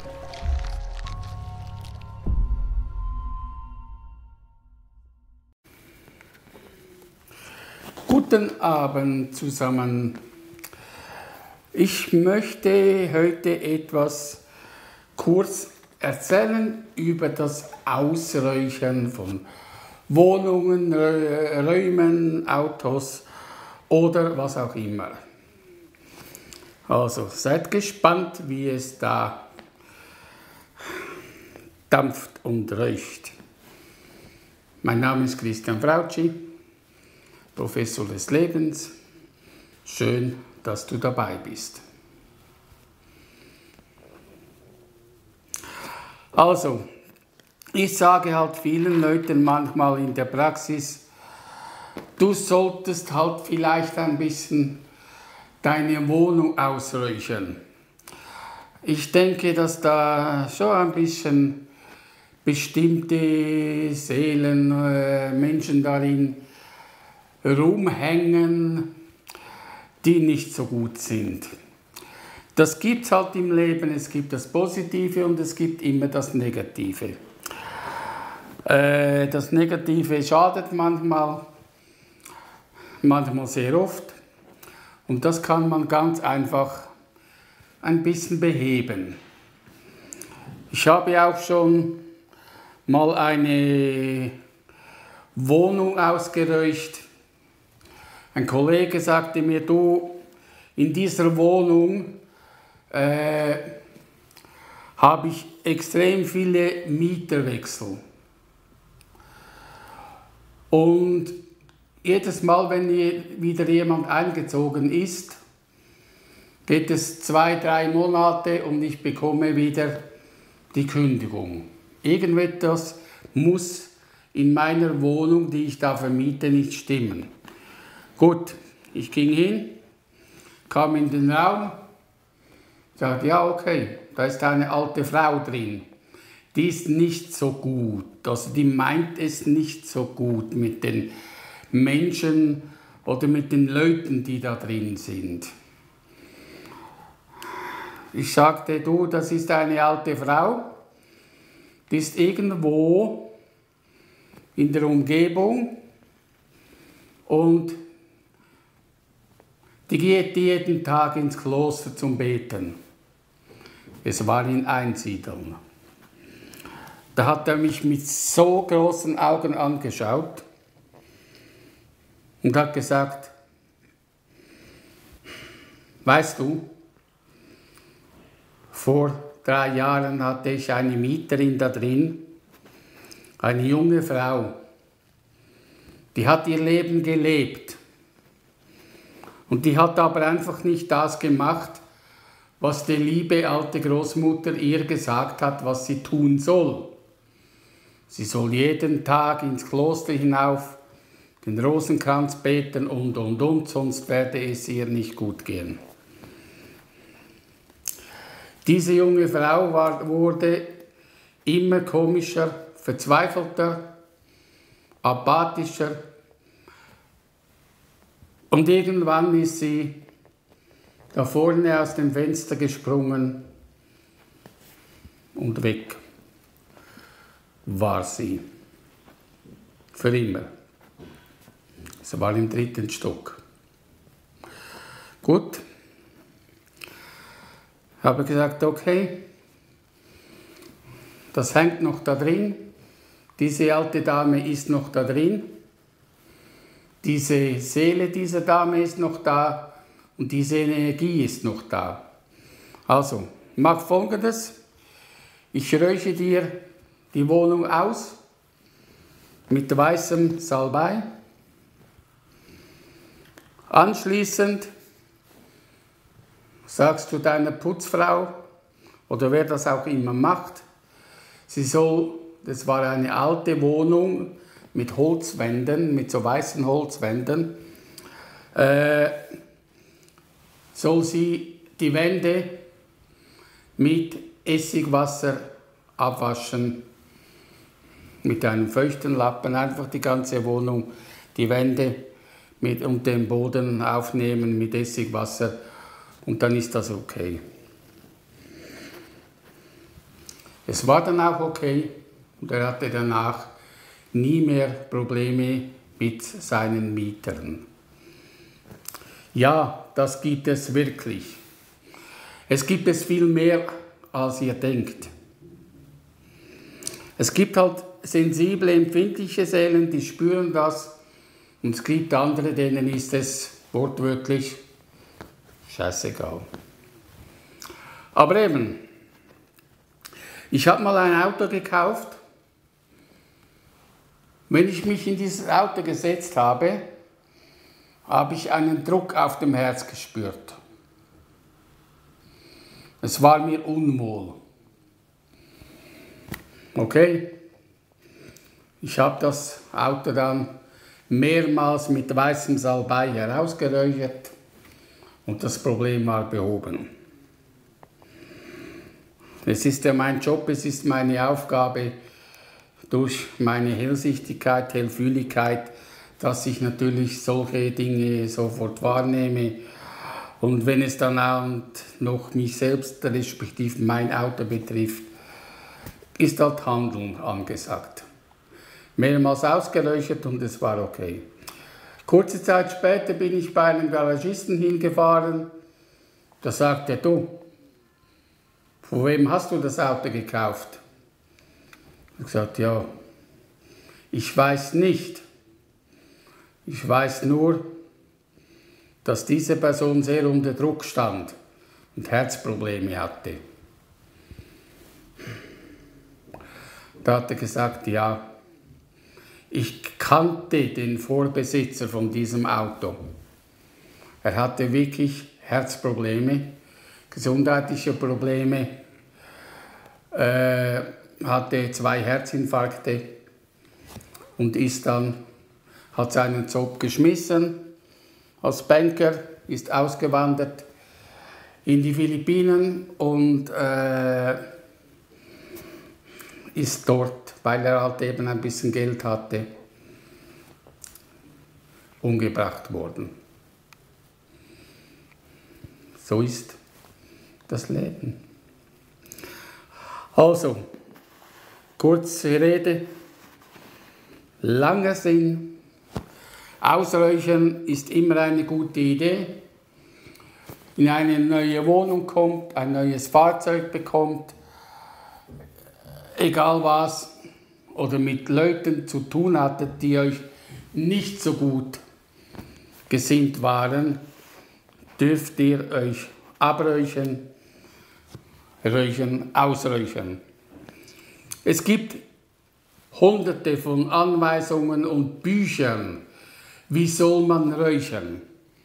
Guten Abend zusammen. Ich möchte heute etwas kurz erzählen über das Ausräuchern von Wohnungen, Räumen, Autos oder was auch immer. Also seid gespannt, wie es da dampft und räucht. Mein Name ist Christian Frautschi, Professor des Lebens. Schön, dass du dabei bist. Also, ich sage halt vielen Leuten manchmal in der Praxis, du solltest halt vielleicht ein bisschen deine Wohnung ausräuchern. Ich denke, dass da schon ein bisschen bestimmte Seelen, Menschen darin rumhängen, die nicht so gut sind. Das gibt es halt im Leben, es gibt das Positive und es gibt immer das Negative. Das Negative schadet manchmal sehr oft und das kann man ganz einfach ein bisschen beheben. Ich habe auch schon mal eine Wohnung ausgeräucht. Ein Kollege sagte mir, du, in dieser Wohnung habe ich extrem viele Mieterwechsel. Und jedes Mal, wenn wieder jemand eingezogen ist, geht es 2-3 Monate und ich bekomme wieder die Kündigung. Irgendetwas muss in meiner Wohnung, die ich da vermiete, nicht stimmen. Gut, ich ging hin, kam in den Raum, sagte, ja okay, da ist eine alte Frau drin. Die ist nicht so gut, also die meint es nicht so gut mit den Menschen oder mit den Leuten, die da drin sind. Ich sagte, du, das ist eine alte Frau, die ist irgendwo in der Umgebung und die geht jeden Tag ins Kloster zum Beten. Es war in Einsiedeln. Da hat er mich mit so großen Augen angeschaut und hat gesagt, weißt du, vor 3 Jahren hatte ich eine Mieterin da drin, eine junge Frau, die hat ihr Leben gelebt. Und die hat aber einfach nicht das gemacht, was die liebe alte Großmutter ihr gesagt hat, was sie tun soll. Sie soll jeden Tag ins Kloster hinauf, den Rosenkranz beten und, sonst werde es ihr nicht gut gehen. Diese junge Frau wurde immer komischer, verzweifelter, apathischer. Und irgendwann ist sie da vorne aus dem Fenster gesprungen und weg war sie. Für immer. Sie war im 3. Stock. Gut. Habe gesagt, okay, das hängt noch da drin. Diese alte Dame ist noch da drin. Diese Seele dieser Dame ist noch da und diese Energie ist noch da. Also, mach Folgendes. Ich räuche dir die Wohnung aus mit weißem Salbei. Anschließend sagst du deiner Putzfrau oder wer das auch immer macht, sie soll, das war eine alte Wohnung, mit Holzwänden, mit so weißen Holzwänden, soll sie die Wände mit Essigwasser abwaschen, mit einem feuchten Lappen, einfach die ganze Wohnung, die Wände und den Boden aufnehmen mit Essigwasser und dann ist das okay. Es war dann auch okay und er hatte danach nie mehr Probleme mit seinen Mietern. Ja, das gibt es wirklich. Es gibt es viel mehr, als ihr denkt. Es gibt halt sensible, empfindliche Seelen, die spüren das. Und es gibt andere, denen ist es wortwörtlich scheißegal. Aber eben, ich habe mal ein Auto gekauft. Wenn ich mich in dieses Auto gesetzt habe, habe ich einen Druck auf dem Herz gespürt. Es war mir unwohl. Okay, ich habe das Auto dann mehrmals mit weißem Salbei herausgeräuchert und das Problem war behoben. Es ist ja mein Job, es ist meine Aufgabe, durch meine Hellsichtigkeit, Hellfühligkeit, dass ich natürlich solche Dinge sofort wahrnehme. Und wenn es dann auch noch mich selbst, respektive mein Auto betrifft, ist halt Handeln angesagt. Mehrmals ausgeleuchtet und es war okay. Kurze Zeit später bin ich bei einem Garagisten hingefahren. Da sagte er, du, von wem hast du das Auto gekauft? Ich habe gesagt, ja, ich weiß nicht. Ich weiß nur, dass diese Person sehr unter Druck stand und Herzprobleme hatte. Da hat er gesagt, ja, ich kannte den Vorbesitzer von diesem Auto. Er hatte wirklich Herzprobleme, gesundheitliche Probleme, hatte 2 Herzinfarkte und hat seinen Job geschmissen als Banker, ist ausgewandert in die Philippinen und ist dort, weil er halt eben ein bisschen Geld hatte, umgebracht worden. So ist das Leben. Also, kurze Rede, langer Sinn. Ausräuchern ist immer eine gute Idee. In eine neue Wohnung kommt, ein neues Fahrzeug bekommt, egal was, oder mit Leuten zu tun hattet, die euch nicht so gut gesinnt waren, dürft ihr euch abräuchern, räuchern, ausräuchern. Es gibt hunderte von Anweisungen und Büchern, wie soll man räuchern.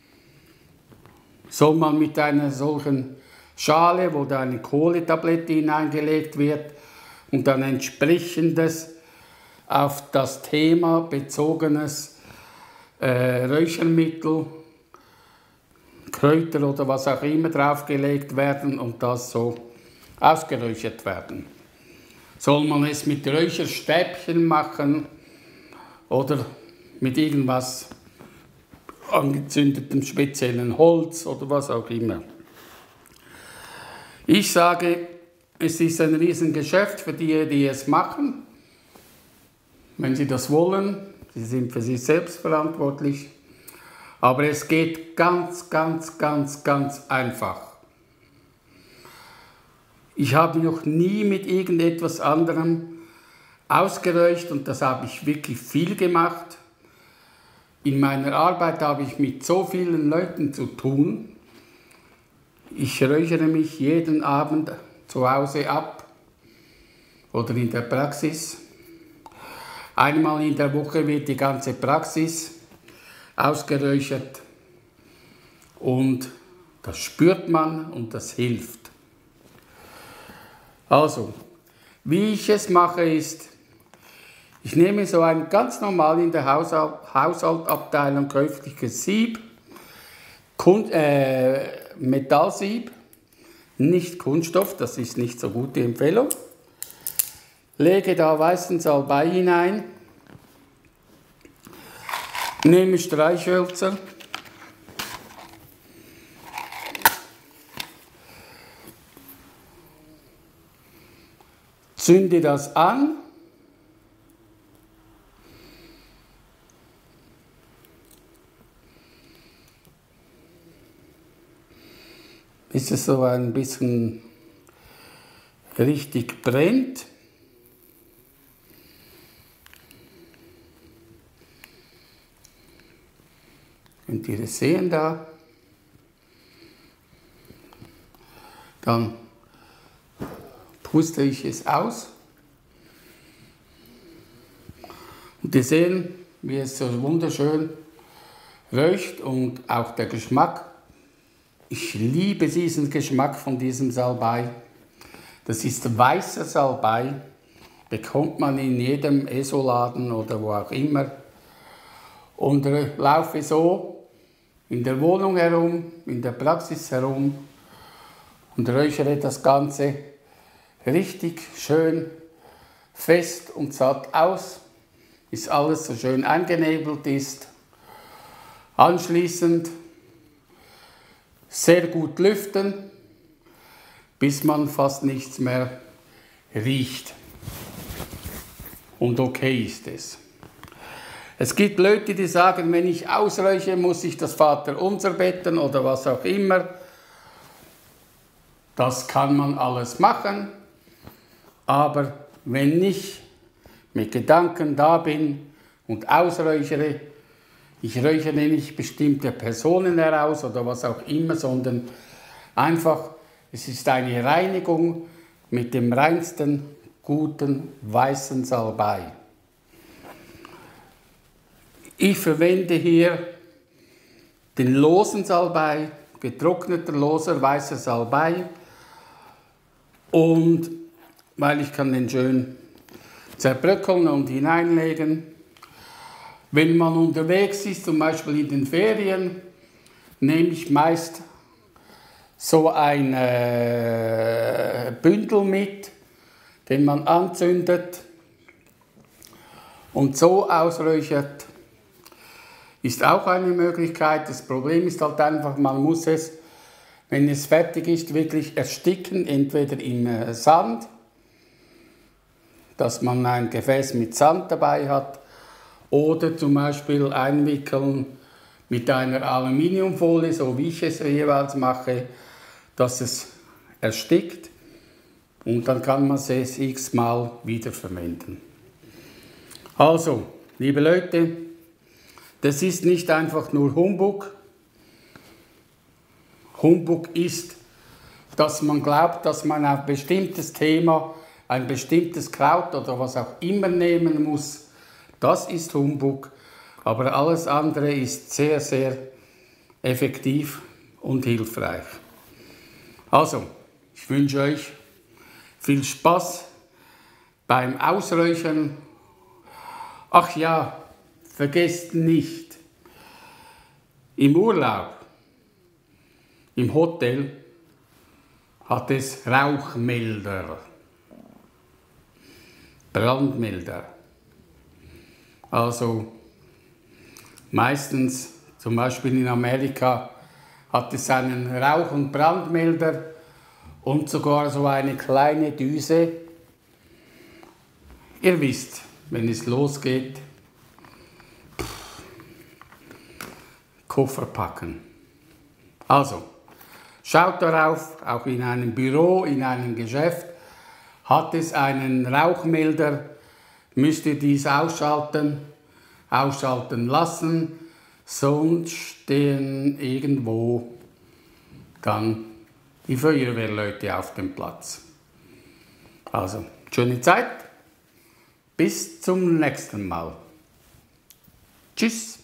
Soll man mit einer solchen Schale, wo da eine Kohletablette hineingelegt wird und dann entsprechendes auf das Thema bezogenes Räuchermittel, Kräuter oder was auch immer draufgelegt werden und das so ausgeräuchert werden. Soll man es mit Räucherstäbchen machen oder mit irgendwas angezündetem speziellen Holz oder was auch immer. Ich sage, es ist ein Riesengeschäft für die, die es machen. Wenn sie das wollen, sie sind für sich selbst verantwortlich. Aber es geht ganz, ganz, ganz, ganz einfach. Ich habe noch nie mit irgendetwas anderem ausgeräuchert und das habe ich wirklich viel gemacht. In meiner Arbeit habe ich mit so vielen Leuten zu tun. Ich räuchere mich jeden Abend zu Hause ab oder in der Praxis. Einmal in der Woche wird die ganze Praxis ausgeräuchert und das spürt man und das hilft. Also, wie ich es mache ist, ich nehme so ein ganz normal in der Haushaltabteilung käufliches Sieb, Metallsieb, nicht Kunststoff, das ist nicht so gute Empfehlung. Lege da weißen Salbei hinein, nehme Streichhölzer, zünde das an. Bis es so ein bisschen richtig brennt. Könnt ihr das sehen da? Dann puste ich es aus. Und ihr seht, wie es so wunderschön riecht und auch der Geschmack. Ich liebe diesen Geschmack von diesem Salbei. Das ist weißer Salbei, bekommt man in jedem ESO-Laden oder wo auch immer. Und laufe so in der Wohnung herum, in der Praxis herum und räuchere das Ganze richtig schön fest und satt aus, bis alles so schön eingenebelt ist. Anschließend sehr gut lüften, bis man fast nichts mehr riecht. Und okay ist es. Es gibt Leute, die sagen, wenn ich ausräuche, muss ich das Vaterunser beten oder was auch immer. Das kann man alles machen, aber wenn ich mit Gedanken da bin und ausräuchere, ich räuchere nicht bestimmte Personen heraus oder was auch immer, sondern einfach, es ist eine Reinigung mit dem reinsten, guten, weißen Salbei. Ich verwende hier den losen Salbei, getrockneter, loser, weißer Salbei. Und weil ich kann den schön zerbröckeln und hineinlegen. Wenn man unterwegs ist, zum Beispiel in den Ferien, nehme ich meist so ein Bündel mit, den man anzündet und so ausräuchert. Ist auch eine Möglichkeit. Das Problem ist halt einfach, man muss es, wenn es fertig ist, wirklich ersticken, entweder im Sand, dass man ein Gefäß mit Sand dabei hat, oder zum Beispiel einwickeln mit einer Aluminiumfolie, so wie ich es jeweils mache, dass es erstickt und dann kann man es x-mal wiederverwenden. Also, liebe Leute, das ist nicht einfach nur Humbug. Humbug ist, dass man glaubt, dass man ein bestimmtes Thema, ein bestimmtes Kraut oder was auch immer nehmen muss. Das ist Humbug, aber alles andere ist sehr, sehr effektiv und hilfreich. Also, ich wünsche euch viel Spaß beim Ausräuchern. Ach ja, vergesst nicht, im Urlaub, im Hotel, hat es Rauchmelder, Brandmelder. Also meistens, zum Beispiel in Amerika, hat es einen Rauch- und Brandmelder und sogar so eine kleine Düse. Ihr wisst, wenn es losgeht, Koffer packen. Also, schaut darauf, auch in einem Büro, in einem Geschäft, hat es einen Rauchmelder, müsst ihr dies ausschalten lassen, sonst stehen irgendwo dann die Feuerwehrleute auf dem Platz. Also, schöne Zeit, bis zum nächsten Mal. Tschüss.